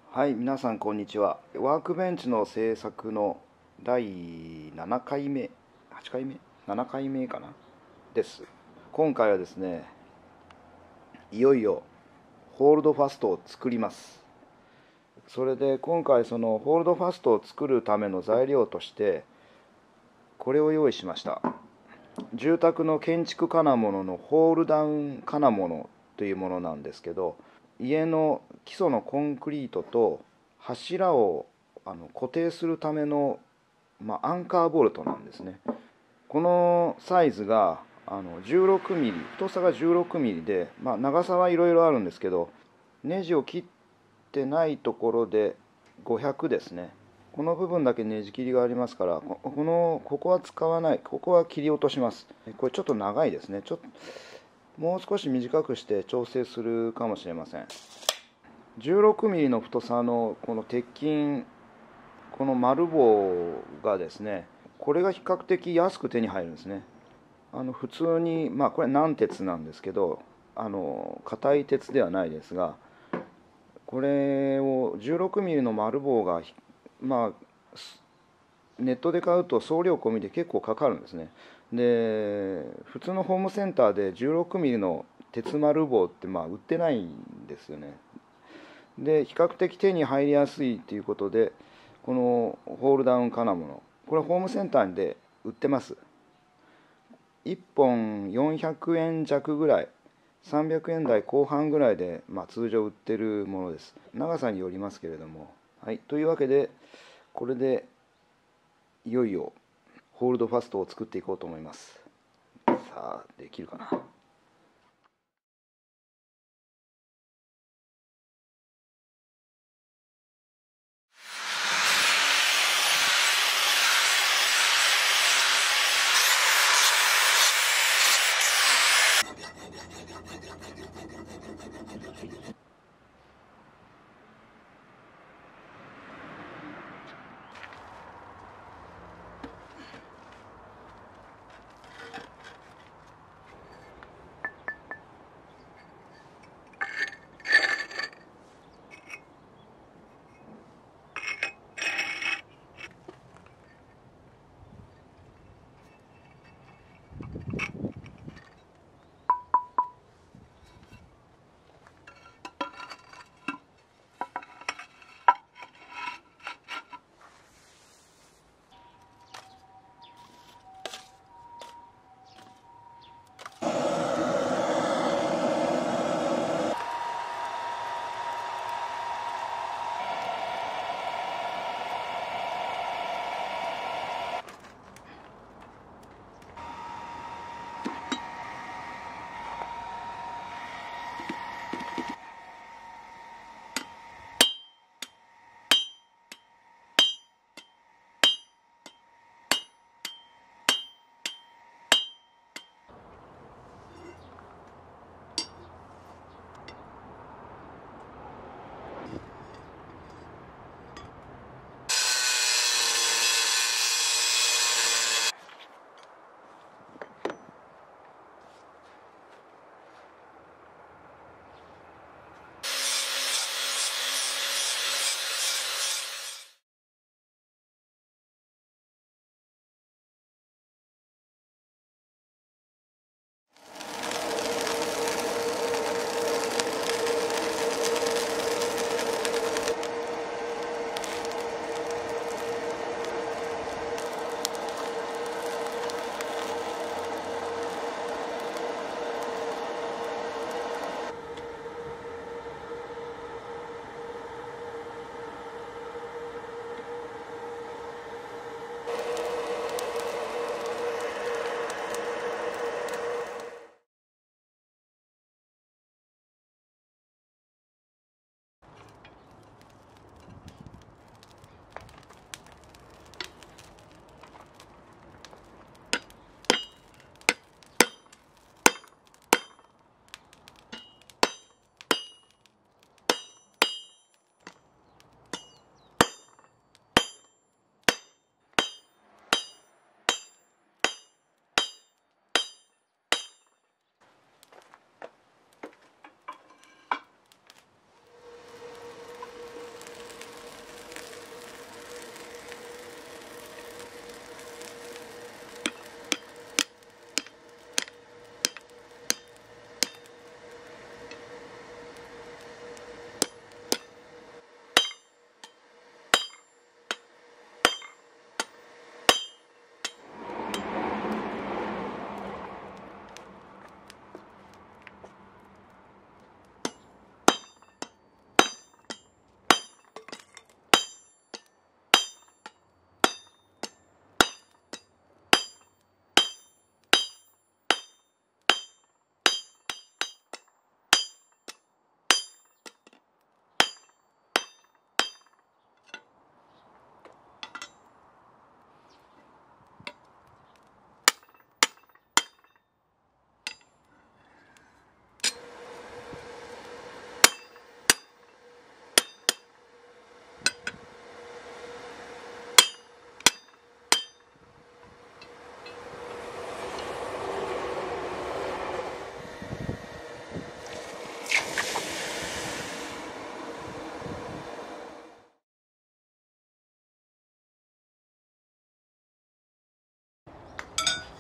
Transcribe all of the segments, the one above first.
はい、皆さんこんにちは。ワークベンチの制作の第7回目、8回目 ?7 回目かなです。今回はですね、いよいよホールドファストを作ります。それで今回そのホールドファストを作るための材料として、これを用意しました。住宅の建築金物のホールダウン金物というものなんですけど、家の基礎のコンクリートと柱を固定するための、アンカーボルトなんですね。このサイズが16ミリ、太さが16ミリで、長さはいろいろあるんですけど、ネジを切ってないところで500ですね。この部分だけネジ切りがありますから、ここは使わない、ここは切り落とします。これちょっと長いですね。もう少し短くして調整するかもしれません。16ミリの太さのこの鉄筋、この丸棒がですね、これが比較的安く手に入るんですね。普通に、これ軟鉄なんですけど、硬い鉄ではないですが、これを16ミリの丸棒が、ネットで買うと送料込みで結構かかるんですね。で、普通のホームセンターで16ミリの鉄丸棒って売ってないんですよね。で、比較的手に入りやすいということで、このホールダウン金物、これホームセンターで売ってます。1本400円弱ぐらい、300円台後半ぐらいで、通常売ってるものです。長さによりますけれども。はい、というわけで、これでいよいよホールドファストを作っていこうと思います。さあ、できるかな。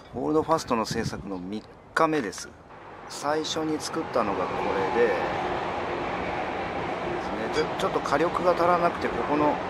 ホールドファストの制作の3日目です。最初に作ったのがこれでですね、ちょっと火力が足らなくて、ここの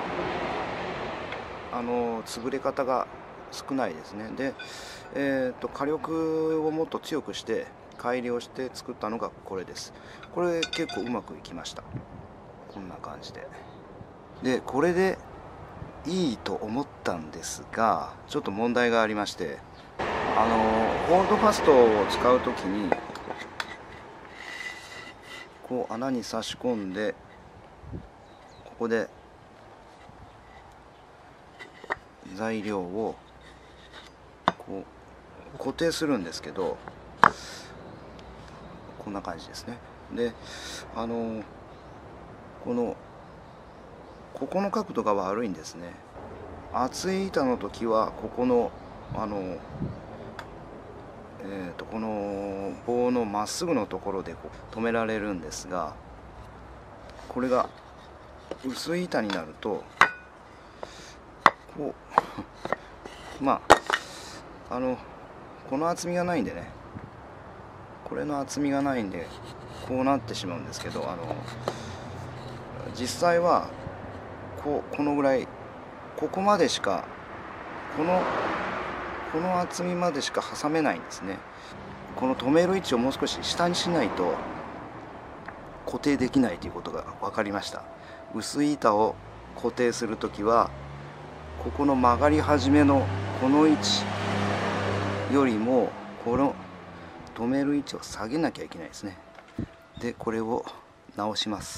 潰れ方が少ないですね。で、火力をもっと強くして改良して作ったのがこれです。これ結構うまくいきました。こんな感じで。でこれでいいと思ったんですが、ちょっと問題がありまして、ホールドファストを使うときにこう穴に差し込んで、ここで材料をこう固定するんですけど、こんな感じですね。でここの角度が悪いんですね。厚い板の時はここのこの棒のまっすぐのところでこう止められるんですが、これが薄い板になるとこうまあこの厚みがないんでね、これの厚みがないんでこうなってしまうんですけど、実際はこのぐらい、ここまでしかこの厚みまでしか挟めないんですね。この止める位置をもう少し下にしないと固定できないということが分かりました。薄い板を固定するときはここの曲がり始めのこの位置よりもこの止める位置を下げなきゃいけないですね。でこれを直します。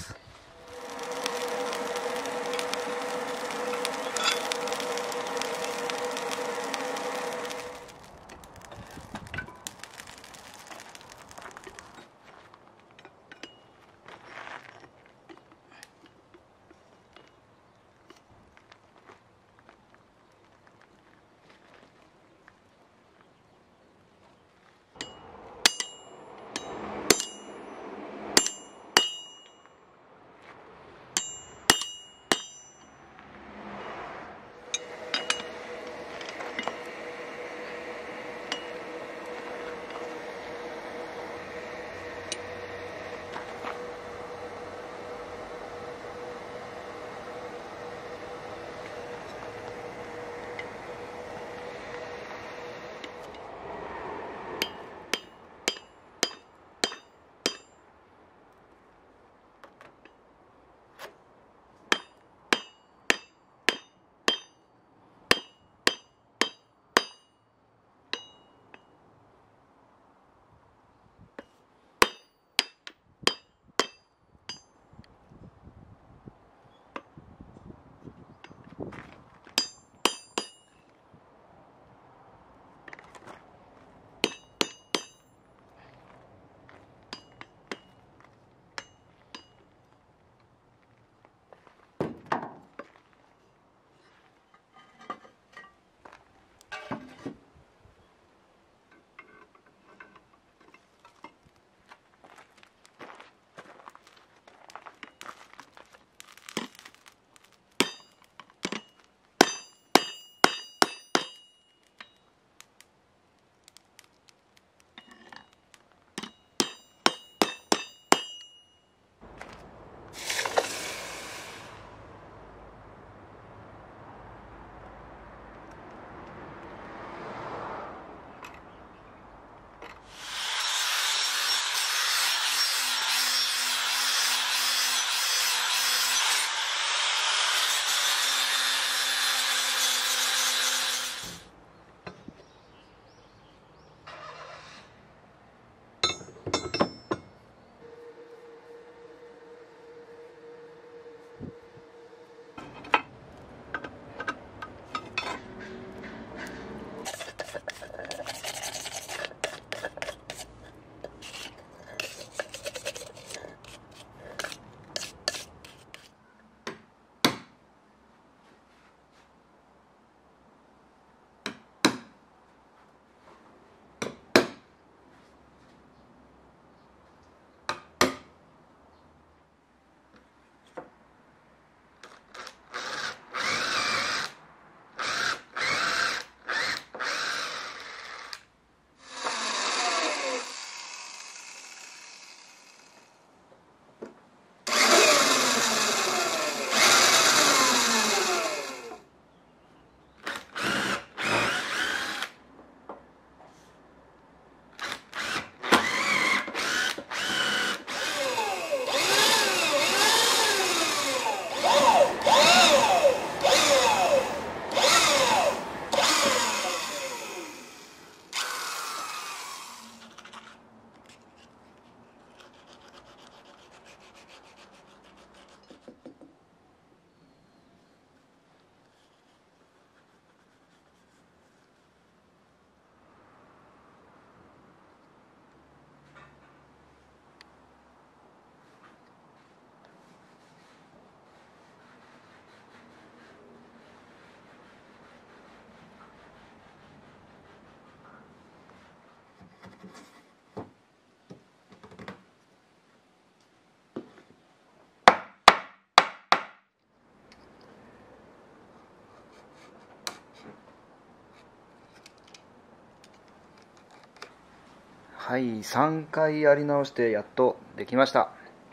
はい、3回やり直してやっとできました。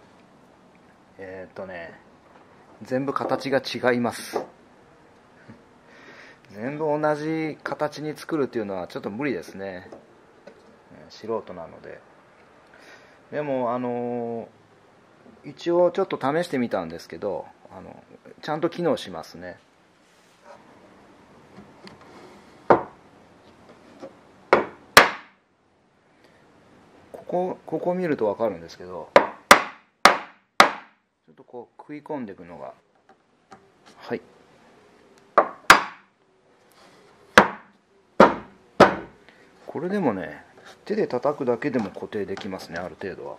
全部形が違います。全部同じ形に作るっていうのはちょっと無理ですね。素人なので。でも一応ちょっと試してみたんですけど、ちゃんと機能しますね。ここ見ると分かるんですけど、ちょっとこう食い込んでいくのが、はい、これでもね、手で叩くだけでも固定できますね、ある程度は。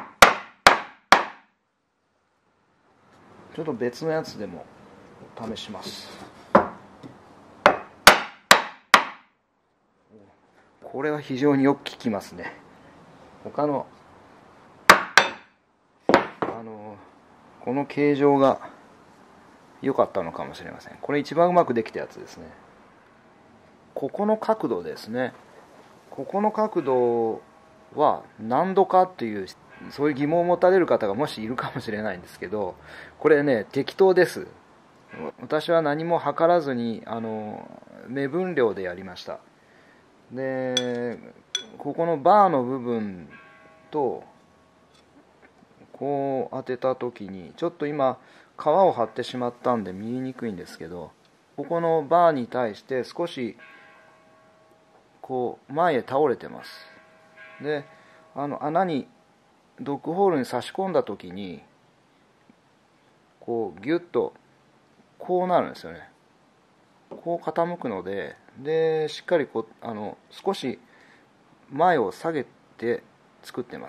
ちょっと別のやつでも試します。これは非常によく効きますね。他のこの形状が良かったのかもしれません。これ一番うまくできたやつですね。ここの角度ですね。ここの角度は何度かっていう、そういう疑問を持たれる方がもしいるかもしれないんですけど、これね、適当です。私は何も測らずに目分量でやりました。で、ここのバーの部分とこう当てた時に、ちょっと今皮を張ってしまったんで見えにくいんですけど、ここのバーに対して少しこう前へ倒れてます。で、穴にドッグホールに差し込んだ時にこうギュッとこうなるんですよね。こう傾くので、しっかりこう少し前を下げて作ってます。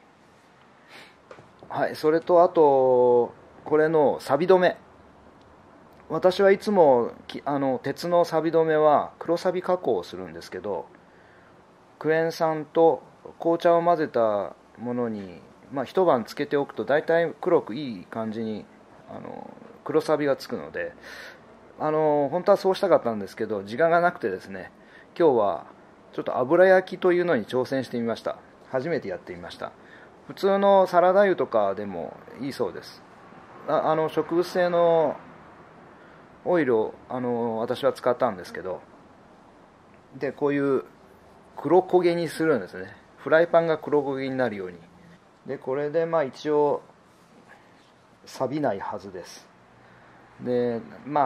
はい、それとあとこれの錆止め、私はいつも鉄の錆止めは黒錆加工をするんですけど、クエン酸と紅茶を混ぜたものに、一晩つけておくと大体黒くいい感じに黒錆がつくので、本当はそうしたかったんですけど時間がなくてですね、今日はちょっと油焼きというのに挑戦してみました。初めてやってみました。普通のサラダ油とかでもいいそうです。植物性のオイルを私は使ったんですけど、でこういう黒焦げにするんですね。フライパンが黒焦げになるように。でこれで一応錆びないはずです。で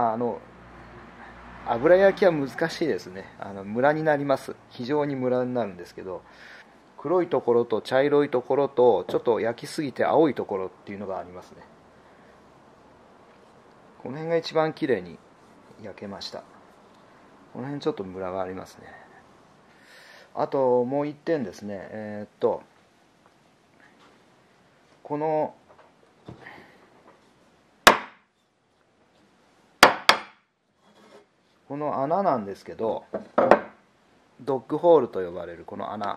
油焼きは難しいですね。ムラになります。非常にムラになるんですけど、黒いところと茶色いところとちょっと焼きすぎて青いところっていうのがありますね。この辺が一番きれいに焼けました。この辺ちょっとムラがありますね。あともう一点ですね。この穴なんですけど、ドッグホールと呼ばれるこの穴、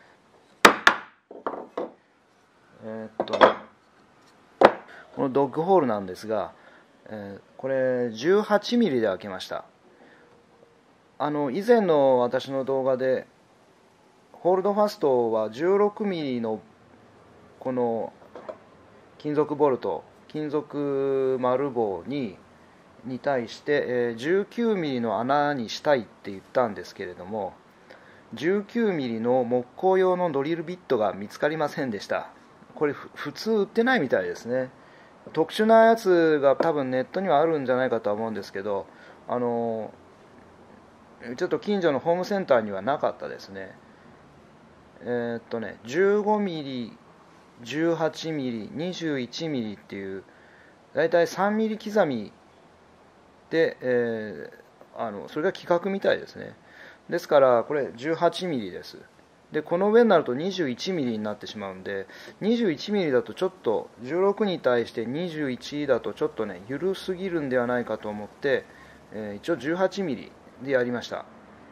このドッグホールなんですが、これ18ミリで開けました。以前の私の動画でホールドファストは16ミリのこの金属ボルト、金属丸棒に対して19ミリの穴にしたいって言ったんですけれども、19ミリの木工用のドリルビットが見つかりませんでした。これ普通売ってないみたいですね。特殊なやつが多分ネットにはあるんじゃないかとは思うんですけど、ちょっと近所のホームセンターにはなかったですね。15ミリ、18ミリ、21ミリっていうだいたい3ミリ刻みで、それが規格みたいですね。ですからこれ18ミリです。でこの上になると21ミリになってしまうんで、21ミリだとちょっと16に対して21だとちょっとね緩すぎるんではないかと思って、一応18ミリでやりました。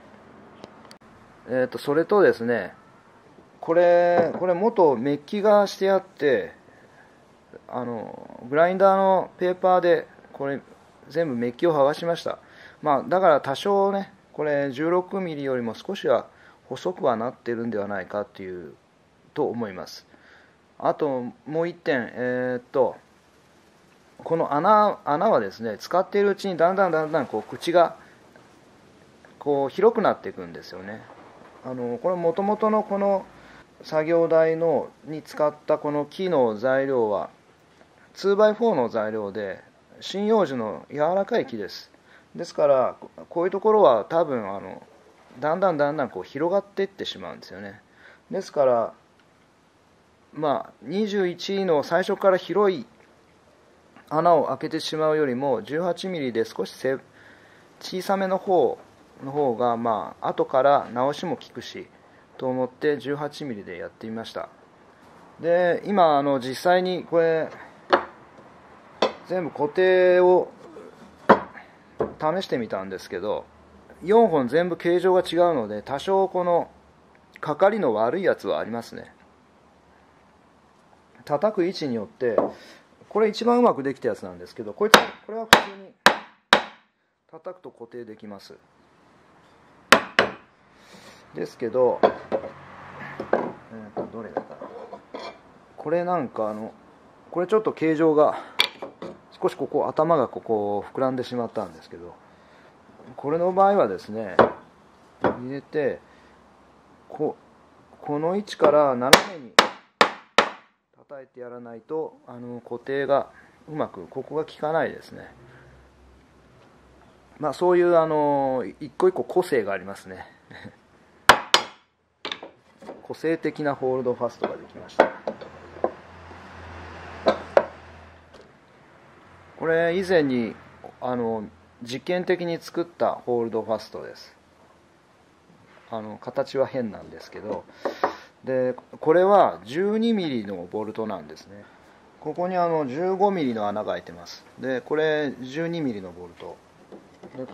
それとですね、これ元メッキがしてあって、グラインダーのペーパーでこれ全部メッキを剥がしました。だから多少ね、これ16ミリよりも少しは細くはなってるんではないかと思います。あともう一点、この穴はですね、使っているうちにだんだんこう口がこう広くなっていくんですよね。これもともとのこの作業台に使ったこの木の材料は 2x4 の材料で針葉樹の柔らかい木です。ですからこういうところは多分だんだんこう広がっていってしまうんですよね。ですから21の最初から広い穴を開けてしまうよりも18ミリで少し小さめの方が後から直しも効くしと思って18ミリでやってみました。で今実際にこれ全部固定を試してみたんですけど、4本全部形状が違うので多少このかかりの悪いやつはありますね。叩く位置によって、これ一番うまくできたやつなんですけど、これは普通に叩くと固定できます。ですけど、どれだかな、これなんかこれちょっと形状が少し頭が膨らんでしまったんですけど、これの場合はですね、入れてこの位置から斜めに叩いてやらないと固定がうまくここが効かないですね。そういう一個一個個性がありますね個性的なホールドファストができました。これ以前に実験的に作ったホールドファストです。形は変なんですけど、でこれは12ミリのボルトなんですね。ここに15ミリの穴が開いてます。でこれ12ミリのボルトで、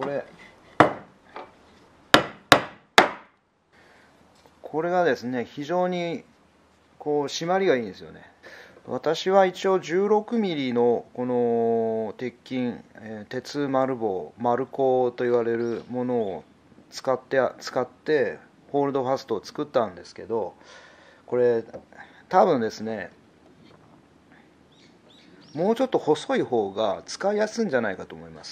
これがですね、非常に締まりがいいんですよね。私は一応16ミリのこの鉄筋、鉄丸棒、丸鋼と言われるものを使ってホールドファストを作ったんですけど、これ多分ですね、もうちょっと細い方が使いやすいんじゃないかと思います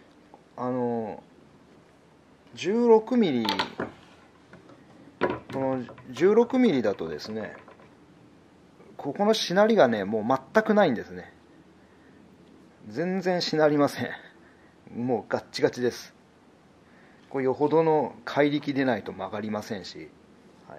。16ミリ、この16ミリだとですね、ここのしなりがね、もう全くないんですね。全然しなりません。もうガッチガチです。これよほどの怪力でないと曲がりませんし、はい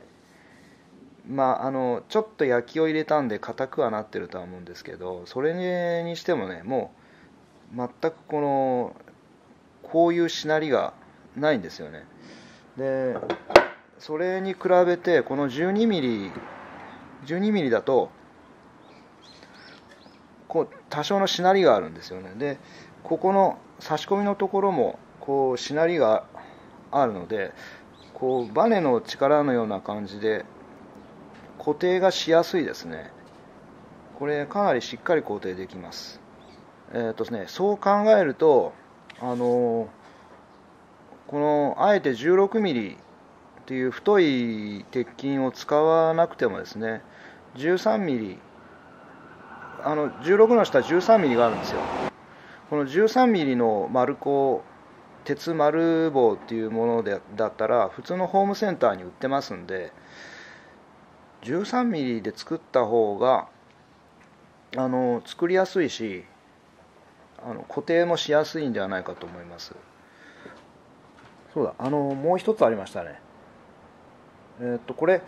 、ちょっと焼きを入れたんで硬くはなってるとは思うんですけど、それにしてもね、もう全くこういうしなりがないんですよね。でそれに比べてこの12ミリだと多少のしなりがあるんですよね。でここの差し込みのところもしなりがあるので、バネの力のような感じで固定がしやすいですね。これかなりしっかり固定できます。そう考えるとこのあえて16ミリっていう太い鉄筋を使わなくてもですね、13ミリ、16の下は13ミリがあるんですよ。この13ミリの丸鋼、鉄丸棒っていうものだったら普通のホームセンターに売ってますんで、13ミリで作った方が作りやすいし固定もしやすいんではないかと思います。そうだ、もう一つありましたね。これ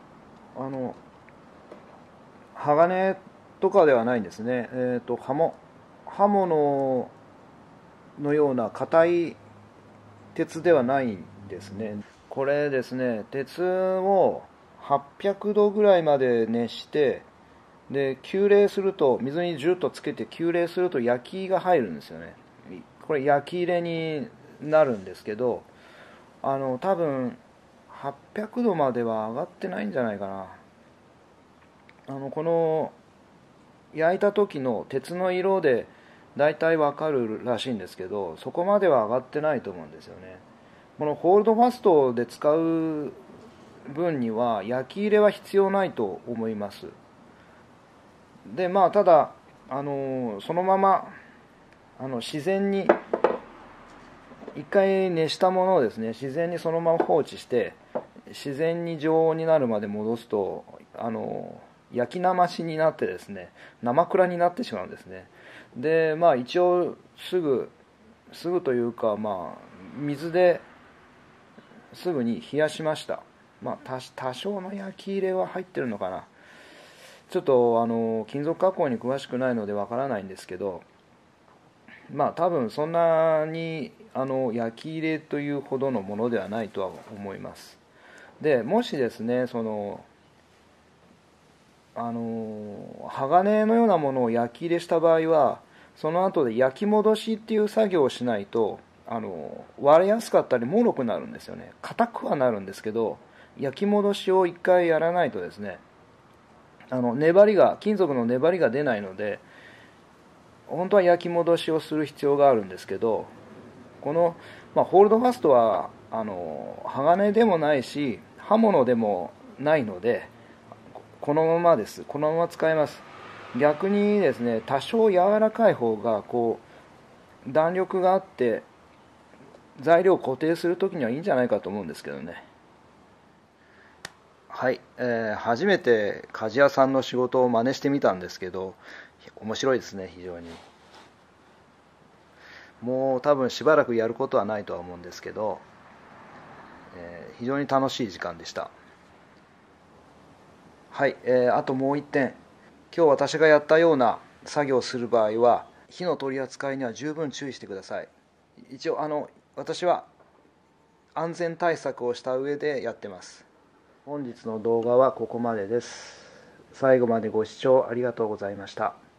鋼とかではないんですね。刃物のような硬い鉄ではないんですね。これですね、鉄を800度ぐらいまで熱して、で急冷すると、水にジュッとつけて急冷すると焼きが入るんですよね。これ焼き入れになるんですけど、多分800度までは上がってないんじゃないかな。この焼いた時の鉄の色でだいたい分かるらしいんですけど、そこまでは上がってないと思うんですよね。このホールドファストで使う分には焼き入れは必要ないと思います。でただそのまま自然に一回熱したものをですね、自然にそのまま放置して自然に常温になるまで戻すと焼きなましになってですね、生蔵になってしまうんですね。で一応すぐというか、水ですぐに冷やしました。多少の焼き入れは入ってるのかな、ちょっと金属加工に詳しくないのでわからないんですけど、多分そんなに焼き入れというほどのものではないとは思います。でもしですね、鋼のようなものを焼き入れした場合は、その後で焼き戻しっていう作業をしないと割れやすかったり脆くなるんですよね。硬くはなるんですけど、焼き戻しを一回やらないとですね、金属の粘りが出ないので、本当は焼き戻しをする必要があるんですけど、この、ホールドファストは鋼でもないし刃物でもないので、このままです。このまま使えます。逆にですね、多少柔らかい方が弾力があって材料を固定するときにはいいんじゃないかと思うんですけどね。はい、初めて鍛冶屋さんの仕事を真似してみたんですけど、面白いですね、非常に。もう多分しばらくやることはないとは思うんですけど、非常に楽しい時間でした。はい、あともう一点、今日私がやったような作業をする場合は火の取り扱いには十分注意してください。一応私は安全対策をした上でやってます。本日の動画はここまでです。最後までご視聴ありがとうございました。